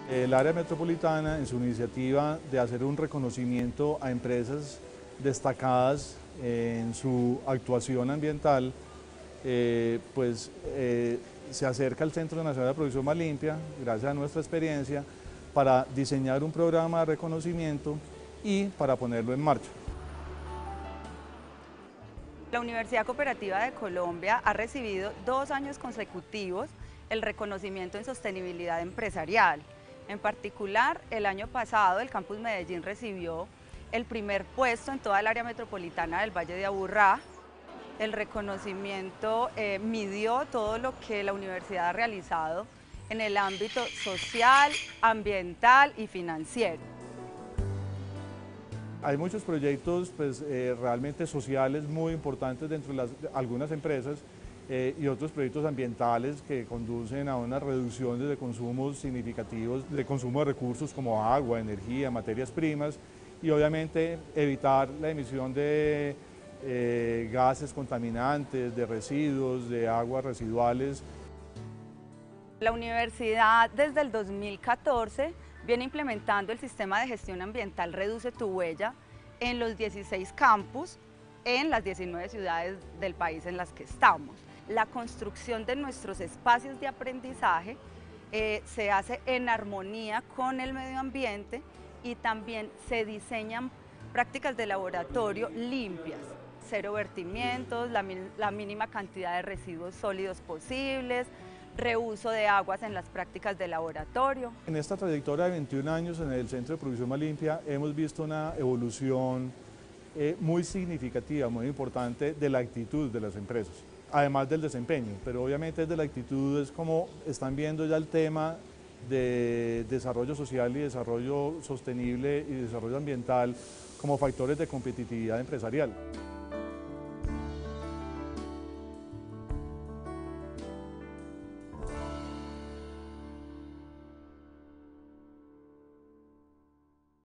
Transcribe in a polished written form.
El área metropolitana, en su iniciativa de hacer un reconocimiento a empresas destacadas en su actuación ambiental, se acerca al Centro Nacional de Producción Más Limpia, gracias a nuestra experiencia, para diseñar un programa de reconocimiento y para ponerlo en marcha. La Universidad Cooperativa de Colombia ha recibido 2 años consecutivos el reconocimiento en sostenibilidad empresarial. En particular, el año pasado el Campus Medellín recibió el primer puesto en toda el área metropolitana del Valle de Aburrá. El reconocimiento midió todo lo que la universidad ha realizado en el ámbito social, ambiental y financiero. Hay muchos proyectos realmente sociales muy importantes dentro de algunas empresas y otros proyectos ambientales que conducen a una reducción de consumos significativos de consumo de recursos como agua, energía, materias primas y obviamente evitar la emisión de gases contaminantes, de residuos, de aguas residuales. La universidad desde el 2014 viene implementando el sistema de gestión ambiental Reduce tu Huella en los 16 campus en las 19 ciudades del país en las que estamos. La construcción de nuestros espacios de aprendizaje se hace en armonía con el medio ambiente y también se diseñan prácticas de laboratorio limpias, cero vertimientos, la mínima cantidad de residuos sólidos posibles, reuso de aguas en las prácticas de laboratorio. En esta trayectoria de 21 años en el Centro de Producción Más Limpia hemos visto una evolución muy significativa, muy importante de la actitud de las empresas, además del desempeño, pero obviamente desde la actitud es como están viendo ya el tema de desarrollo social y desarrollo sostenible y desarrollo ambiental como factores de competitividad empresarial.